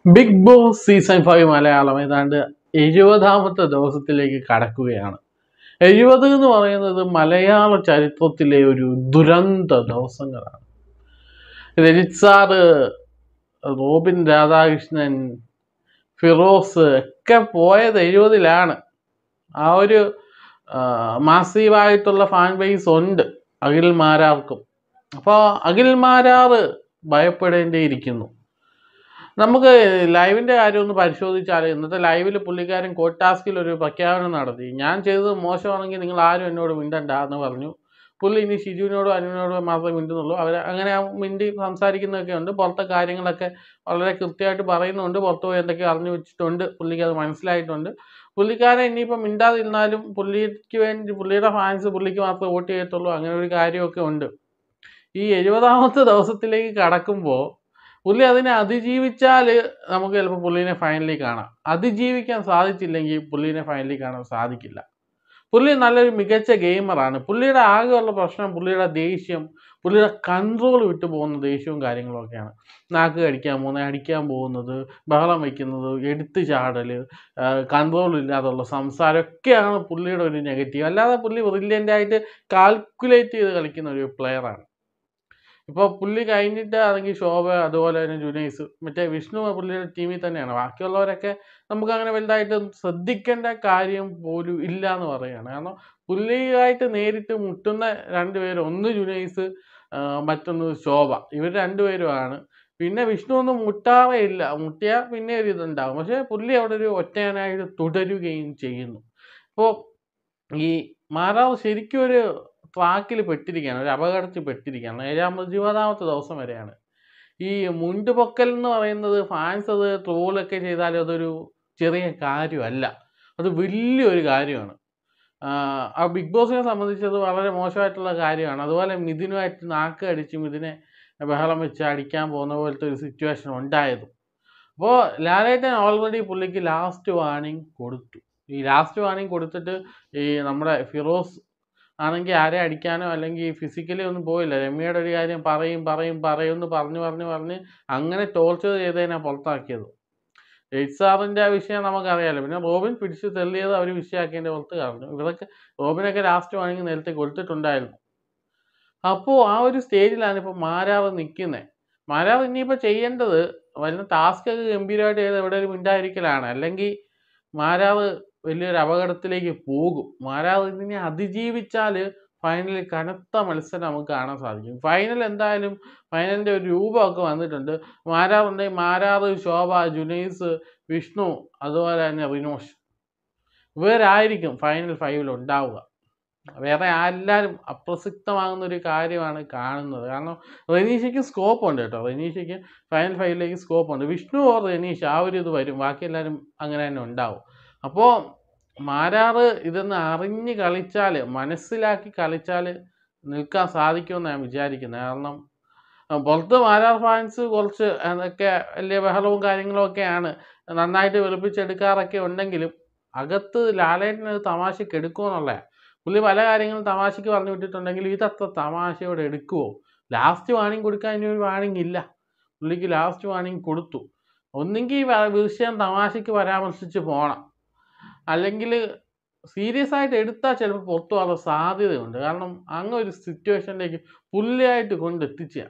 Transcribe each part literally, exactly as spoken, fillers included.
Big boss season five Malayalam ഏതാണ്ട് എഴുപതാമത്തെ ദിവസത്തിലേക്ക് കടക്കുകയാണ്. എഴുപത് എന്ന് പറയുന്നത് മലയാള ചരിത്രത്തിലെ ഒരു ദുരന്ത ദിവസങ്ങളാണ്. രജിത് സാറ്, റോബിൻ രാധാകൃഷ്ണൻ, ഫിറോസ് ഒക്കെ പോയത് എഴുപതിലാണ്. ആ ഒരു മാസീവായിട്ടുള്ള ഫാൻ ബേസ് ഉണ്ട് അഖിൽ മാരാർക്കും. അപ്പോൾ അഖിൽ മാരാറ് ഭയപ്പെടേണ്ടിയിരിക്കുന്നു. നമുക്ക് ലൈവിൻ്റെ കാര്യം ഒന്ന് പരിശോധിച്ചാൽ ഇന്നത്തെ ലൈവിൽ പുള്ളിക്കാരൻ കോട്ട് ടാസ്കിൽ ഒരു പ്രഖ്യാപനം നടത്തി. ഞാൻ ചെയ്തത് മോശമാണെങ്കിൽ നിങ്ങൾ ആരും എന്നോട് മിണ്ടണ്ട എന്ന് പറഞ്ഞു. പുള്ളി ഇനി ഷിജുവിനോടും അനുവിനോടും മാത്രമേ മിണ്ടുന്നുള്ളൂ. അവർ അങ്ങനെ മിണ്ടി സംസാരിക്കുന്നതൊക്കെ ഉണ്ട്. പുറത്തെ കാര്യങ്ങളൊക്കെ വളരെ കൃത്യമായിട്ട് പറയുന്നുണ്ട്. പുറത്ത് പോയി എന്തൊക്കെ അറിഞ്ഞു വെച്ചിട്ടുണ്ട്. പുള്ളിക്ക് അത് മനസ്സിലായിട്ടുണ്ട്. പുള്ളിക്കാരൻ ഇനിയിപ്പോൾ മിണ്ടാതിരുന്നാലും പുള്ളിക്ക് വേണ്ടി പുള്ളിയുടെ ഫാൻസ് പുള്ളിക്ക് മാത്രമേ വോട്ട് ചെയ്യത്തുള്ളൂ. അങ്ങനെ ഒരു കാര്യമൊക്കെ ഉണ്ട്. ഈ എഴുപതാമത്തെ ദിവസത്തിലേക്ക് കടക്കുമ്പോൾ പുള്ളി അതിനെ അതിജീവിച്ചാൽ നമുക്ക് ചിലപ്പോൾ പുള്ളീനെ ഫൈനലിൽ കാണാം. അതിജീവിക്കാൻ സാധിച്ചില്ലെങ്കിൽ പുള്ളീനെ ഫൈനലിൽ കാണാൻ സാധിക്കില്ല. പുള്ളി നല്ലൊരു മികച്ച ഗെയിമറാണ്. പുള്ളിയുടെ ആകെയുള്ള പ്രശ്നം പുള്ളിയുടെ ദേഷ്യം, പുള്ളിയുടെ കൺട്രോൾ വിട്ടു പോകുന്ന ദേഷ്യവും കാര്യങ്ങളൊക്കെയാണ്. നാക്ക് കടിക്കാൻ പോകുന്നത്, അടിക്കാൻ പോകുന്നത്, ബഹളം വയ്ക്കുന്നത്, എടുത്തു ചാടൽ, കൺട്രോൾ ഇല്ലാതുള്ള സംസാരമൊക്കെയാണ് പുള്ളിയുടെ ഒരു നെഗറ്റീവ്. അല്ലാതെ പുള്ളി ബ്രില്യൻ്റായിട്ട് കാൽക്കുലേറ്റ് ചെയ്ത് കളിക്കുന്ന ഒരു പ്ലെയറാണ്. ഇപ്പോൾ പുള്ളി കഴിഞ്ഞിട്ട് അല്ലെങ്കിൽ ശോഭ, അതുപോലെ തന്നെ ജുനൈസ്, മറ്റേ വിഷ്ണു പുള്ളിയുടെ ടീമിൽ തന്നെയാണ്. ബാക്കിയുള്ളവരൊക്കെ നമുക്ക് അങ്ങനെ വലുതായിട്ട് ശ്രദ്ധിക്കേണ്ട കാര്യം പോലും ഇല്ല എന്ന് പറയുകയാണ്. കാരണം പുള്ളിയായിട്ട് നേരിട്ട് മുട്ടുന്ന രണ്ടുപേരും, ഒന്ന് ജുനൈസ്, മറ്റൊന്ന് ശോഭ, ഇവർ രണ്ടുപേരുമാണ്. പിന്നെ വിഷ്ണു ഒന്നും മുട്ടാറേ ഇല്ല. മുട്ടിയാൽ പിന്നെ ഒരു ഇതുണ്ടാകും. പക്ഷേ പുള്ളി അവിടെ ഒരു ഒറ്റയാനായിട്ട് തുടരുകയും ചെയ്യുന്നു. അപ്പോൾ ഈ മാറാവ് ശരിക്കും ഒരു ട്രാക്കിൽ പെട്ടിരിക്കുകയാണ്, ഒരു അപകടത്തിൽ പെട്ടിരിക്കുകയാണ്. ഏഴാമത് ഇരുപതാമത്തെ ദിവസം വരെയാണ്. ഈ മുണ്ട് പൊക്കൽ എന്ന് പറയുന്നത് ഫാൻസ് അത് ട്രോളൊക്കെ ചെയ്താലും അതൊരു ചെറിയ കാര്യമല്ല, അത് വലിയൊരു കാര്യമാണ്. ആ ബിഗ് ബോസിനെ സംബന്ധിച്ചത് വളരെ മോശമായിട്ടുള്ള കാര്യമാണ്. അതുപോലെ മിഥുനുമായിട്ട് നാക്ക് അടിച്ച് മിഥുനെ ബഹളം വെച്ച് അടിക്കാൻ പോകുന്ന പോലത്തെ ഒരു സിറ്റുവേഷൻ ഉണ്ടായത്. അപ്പോൾ ലാലേട്ടൻ ഓൾറെഡി പുള്ളിക്ക് ലാസ്റ്റ് വാർണിംഗ് കൊടുത്തു. ഈ ലാസ്റ്റ് വാർണിംഗ് കൊടുത്തിട്ട് ഈ നമ്മുടെ ഫിറോസ് ആണെങ്കിൽ ആരെ അടിക്കാനോ അല്ലെങ്കിൽ ഫിസിക്കലി ഒന്നും പോയില്ല. രമ്യയുടെ ഒരു കാര്യം പറയും പറയും പറയുമെന്ന് പറഞ്ഞ് പറഞ്ഞ് പറഞ്ഞ് അങ്ങനെ ടോർച്ചർ ചെയ്തതിനാണ് പുറത്താക്കിയത്. രജിത് സാറിൻ്റെ ആ വിഷയം നമുക്കറിയാമല്ലോ. പിന്നെ റോബിൻ പിടിച്ച് തെള്ളിയത് അവർ വിഷയമാക്കിയതിൻ്റെ പുറത്ത് കളഞ്ഞു. ഇവരൊക്കെ റോബിനൊക്കെ ലാസ്റ്റ് വാങ്ങിങ് നേരത്തെ കൊടുത്തിട്ടുണ്ടായിരുന്നു. അപ്പോൾ ആ ഒരു സ്റ്റേജിലാണ് ഇപ്പോൾ മാരാവ് നിൽക്കുന്നത്. മാരാവ് ഇനിയിപ്പോൾ ചെയ്യേണ്ടത് വരുന്ന ടാസ്കൊക്കെ ഗംഭീരമായിട്ട് ചെയ്ത് എവിടെ ഒരു മിണ്ടായിരിക്കലാണ്. അല്ലെങ്കിൽ മാരാവ് വലിയൊരു അപകടത്തിലേക്ക് പോകും. മാരാവ് ഇതിനെ അതിജീവിച്ചാൽ ഫൈനലിൽ കനത്ത മത്സരം നമുക്ക് കാണാൻ സാധിക്കും. ഫൈനൽ എന്തായാലും ഫൈനലിൻ്റെ ഒരു രൂപമൊക്കെ വന്നിട്ടുണ്ട്. മാരാവ് ഉണ്ടെങ്കിൽ മാരാവ്, ശോഭ, ജുനൈസ്, വിഷ്ണു, അതുപോലെ തന്നെ റിനോഷ്, ഇവരായിരിക്കും ഫൈനൽ ഫൈവിൽ ഉണ്ടാവുക. വേറെ എല്ലാവരും അപ്രസക്തമാകുന്നൊരു കാര്യമാണ് കാണുന്നത്. കാരണം റെനീഷയ്ക്ക് സ്കോപ്പ് ഉണ്ട് കേട്ടോ. റെനീഷയ്ക്ക് ഫൈനൽ ഫൈവിലേക്ക് സ്കോപ്പ് ഉണ്ട്. വിഷ്ണു ഓർ റെനീഷ് ആ ഒരു ഇത് വരും. ബാക്കി എല്ലാവരും അങ്ങനെ തന്നെ ഉണ്ടാവും. അപ്പോൾ മാരാറ് ഇതൊന്ന് അറിഞ്ഞ് കളിച്ചാൽ, മനസ്സിലാക്കി കളിച്ചാൽ നിൽക്കാൻ സാധിക്കുമെന്ന് ഞാൻ വിചാരിക്കുന്നത്. കാരണം പുറത്ത് മാരാർ ഫാൻസ് കുറച്ച് അതൊക്കെ വലിയ ബഹളവും കാര്യങ്ങളൊക്കെയാണ്, നന്നായിട്ട് വെളുപ്പിച്ചെടുക്കാറൊക്കെ ഉണ്ടെങ്കിലും അകത്ത് ലാലേട്ടനത് തമാശയ്ക്ക് എടുക്കുമെന്നുള്ള പുള്ളി പല കാര്യങ്ങളും തമാശയ്ക്ക് പറഞ്ഞു വിട്ടിട്ടുണ്ടെങ്കിൽ ഇതത്ര തമാശയോടെ എടുക്കുമോ? ലാസ്റ്റ് വാണിംഗ് കൊടുക്കാൻ ഇനി ഒരു വാണിംഗ് ഇല്ല. പുള്ളിക്ക് ലാസ്റ്റ് വാണിംഗ് കൊടുത്തു. ഒന്നെങ്കിൽ വിഷയം തമാശയ്ക്ക് പരാമർശിച്ച് പോകണം, അല്ലെങ്കിൽ സീരിയസ് ആയിട്ട് എടുത്താൽ ചിലപ്പോൾ പുറത്തു പോകാനുള്ള സാധ്യതയുണ്ട്. കാരണം അങ്ങനെ ഒരു സിറ്റുവേഷനിലേക്ക് പുള്ളിയായിട്ട് കൊണ്ടെത്തിച്ചാൽ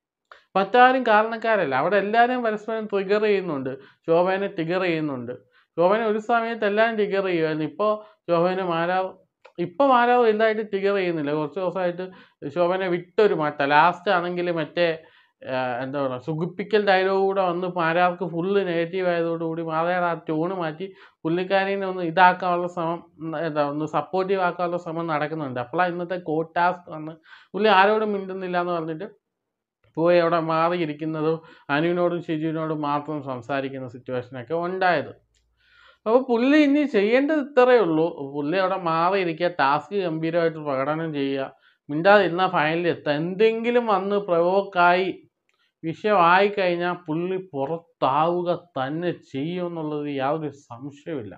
മറ്റാരും കാരണക്കാരല്ല. അവിടെ എല്ലാവരും പരസ്പരം ട്രിഗർ ചെയ്യുന്നുണ്ട്. ശോഭനെ ട്രിഗർ ചെയ്യുന്നുണ്ട്. ശോഭനെ ഒരു സമയത്ത് എല്ലാവരും ട്രിഗർ ചെയ്യുമായിരുന്നു. ഇപ്പോൾ ശോഭനെ മാരാവ് ഇപ്പോൾ മാരാവ് വലുതായിട്ട് ട്രിഗർ ചെയ്യുന്നില്ല. കുറച്ച് ദിവസമായിട്ട് ശോഭനെ വിട്ടൊരു മാറ്റം. ലാസ്റ്റ് ആണെങ്കിൽ മറ്റേ എന്താ പറയുക, സുഖിപ്പിക്കൽ ഡയലോഗ് കൂടെ വന്ന് മാരാർക്ക് ഫുള്ള് നെഗറ്റീവ് ആയതോടുകൂടി മാരാർ ആ ടോണ് മാറ്റി പുള്ളിക്കാരിനെ ഒന്ന് ഇതാക്കാനുള്ള ശ്രമം, എന്താ ഒന്ന് സപ്പോർട്ടീവ് ആക്കാനുള്ള ശ്രമം നടക്കുന്നുണ്ട്. അപ്പോഴാണ് ഇന്നത്തെ കോട്ട് ടാസ്ക് വന്ന് പുള്ളി ആരോടും മിണ്ടുന്നില്ല എന്ന് പറഞ്ഞിട്ട് പോയി അവിടെ മാറിയിരിക്കുന്നതും അനുവിനോടും ഷിജുവിനോടും മാത്രം സംസാരിക്കുന്ന സിറ്റുവേഷനൊക്കെ ഉണ്ടായത്. അപ്പോൾ പുള്ളി ഇനി ചെയ്യേണ്ടത് ഇത്രയേ ഉള്ളൂ. പുള്ളി അവിടെ മാറിയിരിക്കുക, ടാസ്ക് ഗംഭീരമായിട്ട് പ്രകടനം ചെയ്യുക, മിണ്ടാതിരുന്നാൽ ഫൈനലിൽ എത്തുക. എന്തെങ്കിലും വന്ന് പ്രവോക്കായി വിഷയമായി കഴിഞ്ഞാൽ പുള്ളി പുറത്താവുക തന്നെ ചെയ്യുമെന്നുള്ളത് യാതൊരു സംശയമില്ല.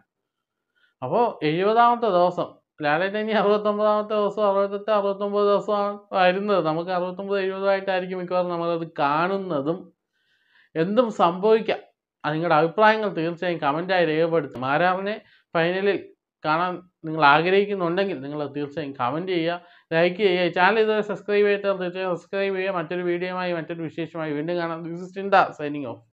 അപ്പോൾ എഴുപതാമത്തെ ദിവസം ലാലേട്ടൻ ഇനി അറുപത്തൊമ്പതാമത്തെ ദിവസം, അറുപത്തെട്ട് അറുപത്തൊമ്പത് ദിവസമാണ് വരുന്നത്. നമുക്ക് അറുപത്തൊമ്പത് എഴുപതായിട്ടായിരിക്കും മിക്കവാറും നമ്മളത് കാണുന്നതും. എന്തും സംഭവിക്കാം. നിങ്ങളുടെ അഭിപ്രായങ്ങൾ തീർച്ചയായും കമൻറ്റായി രേഖപ്പെടുത്തും. മാരാറിനെ ഫൈനലിൽ കാണാൻ നിങ്ങൾ ആഗ്രഹിക്കുന്നുണ്ടെങ്കിൽ നിങ്ങൾ തീർച്ചയായും കമൻറ്റ് ചെയ്യുക, ലൈക്ക് ചെയ്യുക. ചാനൽ ഇതുവരെ സബ്സ്ക്രൈബ് ചെയ്താൽ തീർച്ചയായും സബ്സ്ക്രൈബ് ചെയ്യുക. മറ്റൊരു വീഡിയോയുമായി മറ്റൊരു വിശേഷമായി വീണ്ടും കാണാം. ദിസ് ഇസ് ടിൻഡ സൈനിങ് ഓഫ്.